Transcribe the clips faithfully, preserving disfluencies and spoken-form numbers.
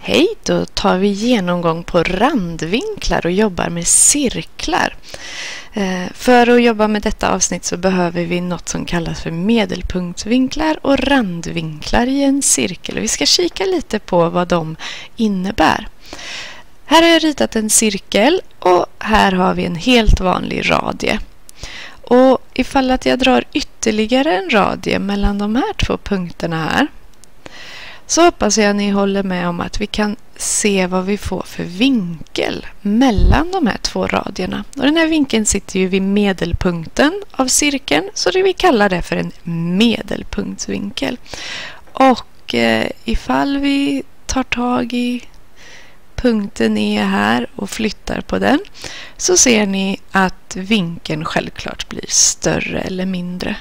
Hej, då tar vi genomgång på randvinklar och jobbar med cirklar. Eh, för att jobba med detta avsnitt så behöver vi något som kallas för medelpunktsvinklar och randvinklar i en cirkel. Och vi ska kika lite på vad de innebär. Här har jag ritat en cirkel och här har vi en helt vanlig radie. Och ifall att jag drar ytterligare en radie mellan de här två punkterna här, så hoppas jag ni håller med om att vi kan se vad vi får för vinkel mellan de här två radierna. Och den här vinkeln sitter ju vid medelpunkten av cirkeln, så det vi kallar det för en medelpunktsvinkel. Och eh, ifall vi tar tag i punkten E här och flyttar på den, så ser ni att vinkeln självklart blir större eller mindre.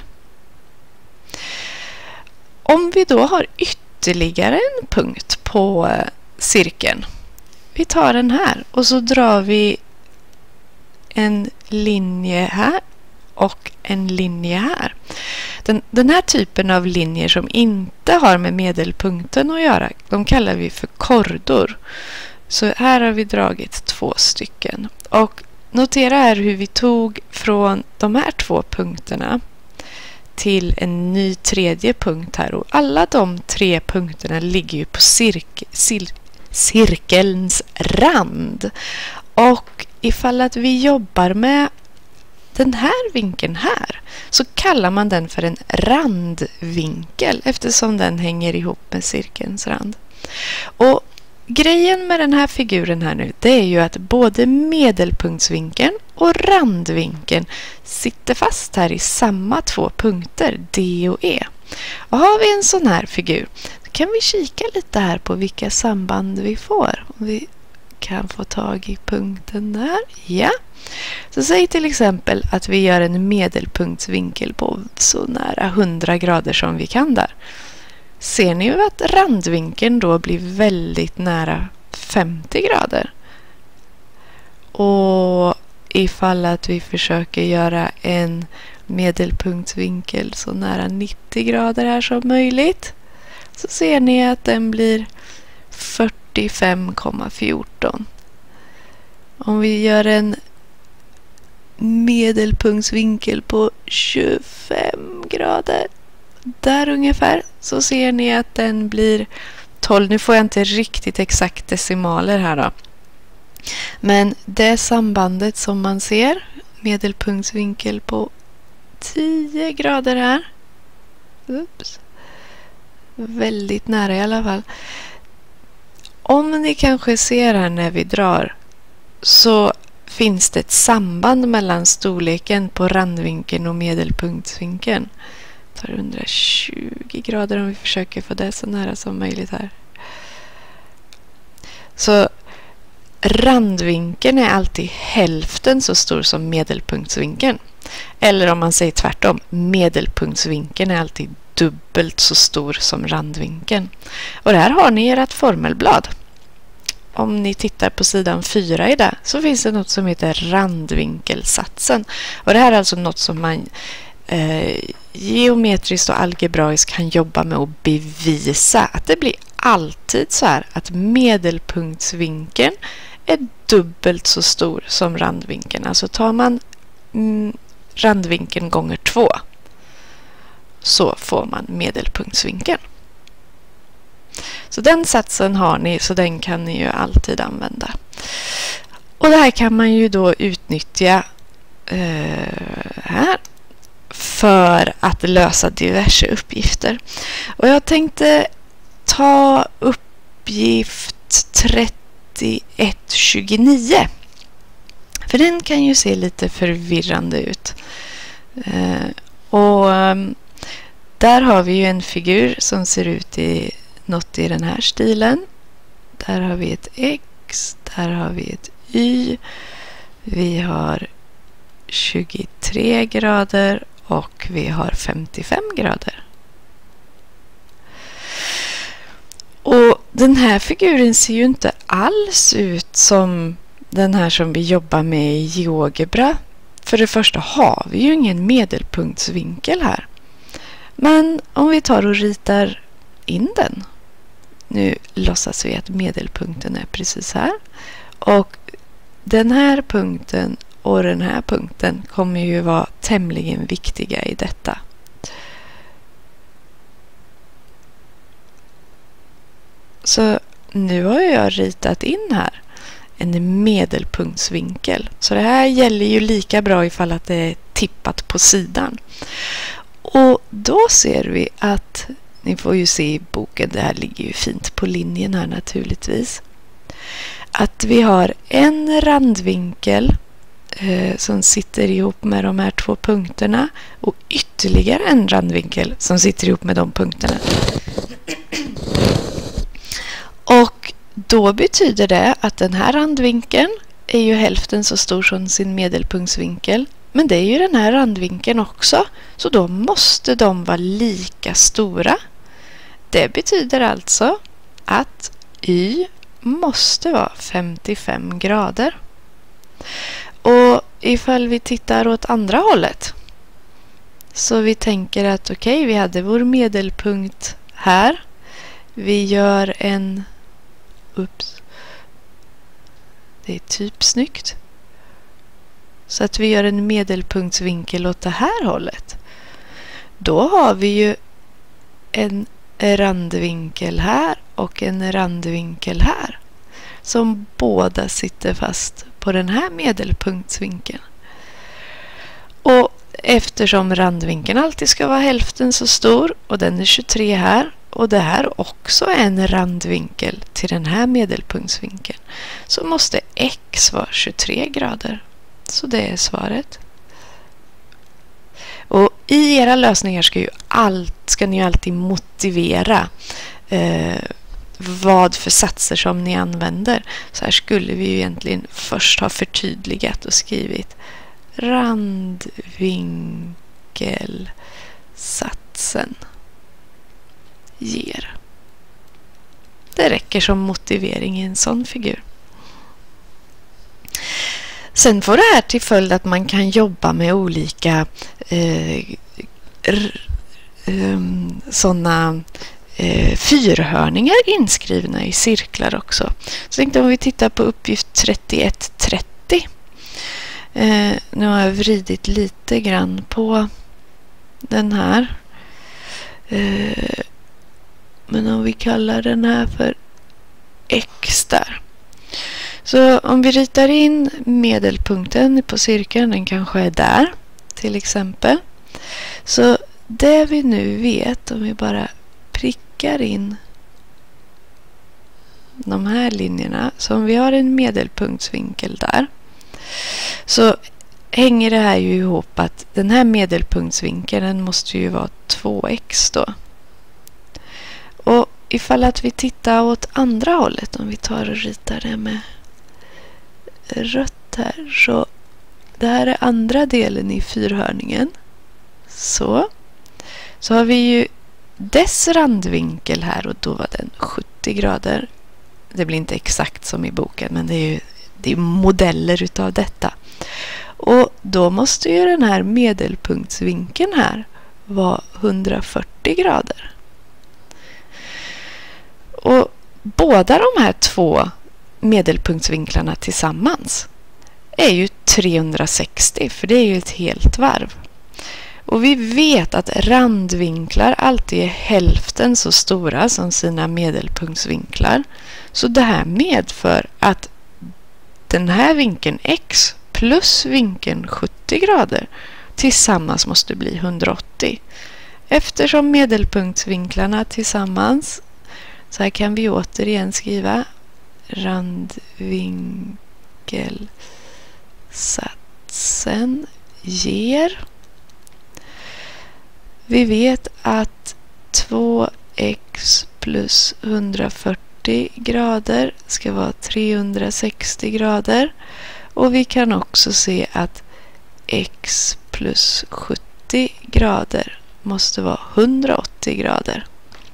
Om vi då har ytterligare ytterligare en punkt på cirkeln. Vi tar den här och så drar vi en linje här och en linje här. Den, den här typen av linjer som inte har med medelpunkten att göra, de kallar vi för kordor. Så här har vi dragit två stycken. Och notera här hur vi tog från de här två punkterna till en ny tredje punkt här, och alla de tre punkterna ligger ju på cirke, cir, cirkelns rand. Och ifall att vi jobbar med den här vinkeln här, så kallar man den för en randvinkel eftersom den hänger ihop med cirkelns rand. Och grejen med den här figuren här nu, det är ju att både medelpunktsvinkeln och randvinkeln sitter fast här i samma två punkter, D och E. Och har vi en sån här figur, då kan vi kika lite här på vilka samband vi får. Om vi kan få tag i punkten där. Ja. Så säg till exempel att vi gör en medelpunktsvinkel på så nära hundra grader som vi kan där. Ser ni ju att randvinkeln då blir väldigt nära femtio grader. Och ifall att vi försöker göra en medelpunktsvinkel så nära nittio grader här som möjligt, så ser ni att den blir fyrtiofem komma fjorton. Om vi gör en medelpunktsvinkel på tjugofem grader där ungefär, så ser ni att den blir tolv. Nu får jag inte riktigt exakt decimaler här då. Men det sambandet som man ser, medelpunktsvinkel på tio grader här. Ups. Väldigt nära i alla fall. Om ni kanske ser här när vi drar, så finns det ett samband mellan storleken på randvinkeln och medelpunktsvinkeln. Tar hundratjugo grader om vi försöker få det så nära som möjligt här. Så randvinkeln är alltid hälften så stor som medelpunktsvinkeln. Eller om man säger tvärtom, medelpunktsvinkeln är alltid dubbelt så stor som randvinkeln. Och det här har ni i ert formelblad. Om ni tittar på sidan fyra i det, så finns det något som heter randvinkelsatsen. Och det här är alltså något som man eh, geometriskt och algebraiskt kan jobba med och bevisa att det blir alltid så här att medelpunktsvinkeln är dubbelt så stor som randvinkeln. Alltså tar man mm, randvinkeln gånger två, så får man medelpunktsvinkeln. Så den satsen har ni, så den kan ni ju alltid använda. Och det här kan man ju då utnyttja eh, här för att lösa diverse uppgifter. Och jag tänkte ta uppgift trettioett tjugonio. För den kan ju se lite förvirrande ut. Eh, och um, där har vi ju en figur som ser ut i något i den här stilen. Där har vi ett X, där har vi ett Y. Vi har tjugotre grader och vi har femtiofem grader. Och den här figuren ser ju inte alls ut som den här som vi jobbar med i GeoGebra. För det första har vi ju ingen medelpunktsvinkel här. Men om vi tar och ritar in den, nu låtsas vi att medelpunkten är precis här. Och den här punkten och den här punkten kommer ju vara tämligen viktiga i detta. Så nu har jag ritat in här en medelpunktsvinkel. Så det här gäller ju lika bra ifall att det är tippat på sidan. Och då ser vi att, ni får ju se i boken, det här ligger ju fint på linjen här naturligtvis, att vi har en randvinkel eh, som sitter ihop med de här två punkterna och ytterligare en randvinkel som sitter ihop med de punkterna. Och då betyder det att den här randvinkeln är ju hälften så stor som sin medelpunktsvinkel. Men det är ju den här randvinkeln också. Så då måste de vara lika stora. Det betyder alltså att y måste vara femtiofem grader. Och ifall vi tittar åt andra hållet. Så vi tänker att okej, okay, vi hade vår medelpunkt här. Vi gör en... Ups. Det är typ snyggt. Så att vi gör en medelpunktsvinkel åt det här hållet. Då har vi ju en randvinkel här och en randvinkel här. Som båda sitter fast på den här medelpunktsvinkeln. Och eftersom randvinkeln alltid ska vara hälften så stor och den är tjugotre här. Och det här också är en randvinkel till den här medelpunktsvinkeln. Så måste x vara tjugotre grader. Så det är svaret. Och i era lösningar ska, ju allt, ska ni ju alltid motivera eh, vad för satser som ni använder. Så här skulle vi ju egentligen först ha förtydligat och skrivit randvinkelsatsen ger. Det räcker som motivering i en sån figur. Sen får det här till följd att man kan jobba med olika eh, um, sådana eh, fyrhörningar inskrivna i cirklar också. Så tänkte om vi tittar på uppgift trettioett trettio. Eh, nu har jag vridit lite grann på den här. Eh, men om vi kallar den här för x där. Så om vi ritar in medelpunkten på cirkeln, den kanske är där till exempel. Så det vi nu vet, om vi bara prickar in de här linjerna, så om vi har en medelpunktsvinkel där, så hänger det här ju ihop att den här medelpunktsvinkeln måste ju vara två x då. Och ifall att vi tittar åt andra hållet, om vi tar och ritar det med rött här, så det här är andra delen i fyrhörningen. Så så har vi ju dess randvinkel här och då var den sjuttio grader. Det blir inte exakt som i boken, men det är ju det är modeller utav detta. Och då måste ju den här medelpunktsvinkeln här vara hundrafyrtio grader. Och båda de här två medelpunktsvinklarna tillsammans är ju trehundrasextio, för det är ju ett helt varv. Och vi vet att randvinklar alltid är hälften så stora som sina medelpunktsvinklar. Så det här medför att den här vinkeln x plus vinkeln sjuttio grader tillsammans måste bli hundraåttio. Eftersom medelpunktsvinklarna tillsammans, så här kan vi återigen skriva randvinkelsatsen ger. Vi vet att två x plus hundrafyrtio grader ska vara trehundrasextio grader. Och vi kan också se att x plus sjuttio grader måste vara hundraåttio grader.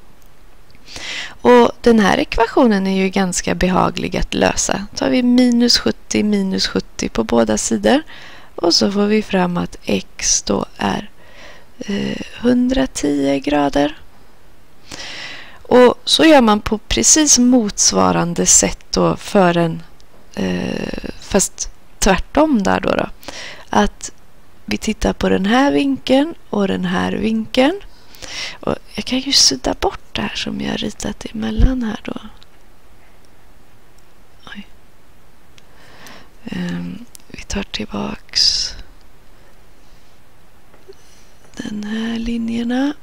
Och den här ekvationen är ju ganska behaglig att lösa. Tar vi minus sjuttio minus sjuttio på båda sidor. Och så får vi fram att x då är eh, hundratio grader. Och så gör man på precis motsvarande sätt då för en, eh, fast tvärtom där då, då. Att vi tittar på den här vinkeln och den här vinkeln. Och jag kan ju sudda bort det här som jag ritat emellan här då. Oj. Um, vi tar tillbaks den här linjerna.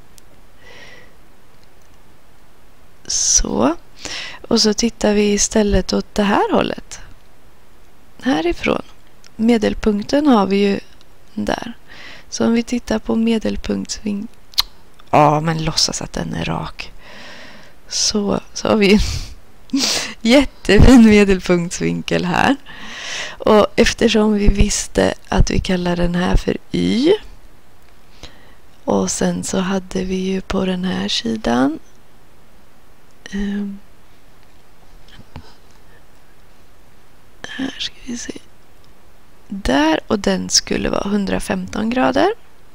Så. Och så tittar vi istället åt det här hållet. Härifrån. Medelpunkten har vi ju där. Så om vi tittar på medelpunktsvinkeln. Ja, men låtsas att den är rak. Så, så har vi en jättefin medelpunktsvinkel här. Och eftersom vi visste att vi kallar den här för Y. Och sen så hade vi ju på den här sidan. Um, här ska vi se. Där, och den skulle vara hundrafemton grader.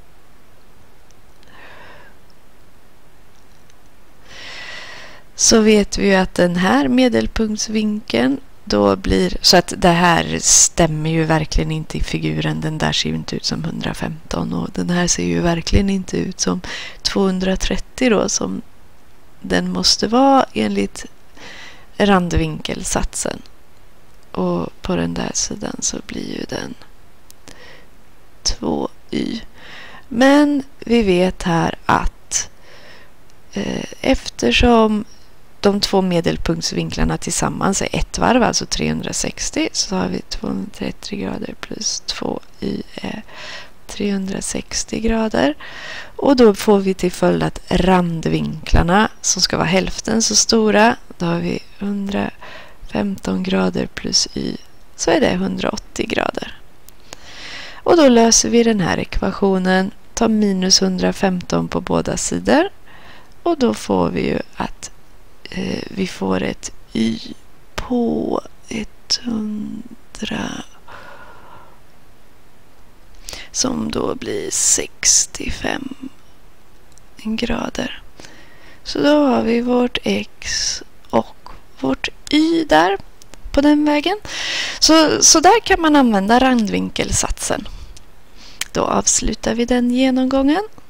Så vet vi ju att den här medelpunktsvinkeln då blir, så att det här stämmer ju verkligen inte i figuren. Den där ser ju inte ut som hundrafemton och den här ser ju verkligen inte ut som tvåhundratrettio då, som den måste vara enligt randvinkelsatsen. Och på den där sidan så blir ju den två y. Men vi vet här att eh, eftersom de två medelpunktsvinklarna tillsammans är ett varv, alltså trehundrasextio, så har vi tvåhundratrettio grader plus två y är trehundrasextio grader. Och då får vi till följd att randvinklarna som ska vara hälften så stora, då har vi hundrafemton grader plus y, så är det hundraåttio grader. Och då löser vi den här ekvationen, tar minus hundrafemton på båda sidor, och då får vi ju att eh, vi får ett y på hundra som då blir sextiofem grader. Så då har vi vårt x och vårt y där på den vägen. Så, så där kan man använda randvinkelsatsen. Då avslutar vi den genomgången.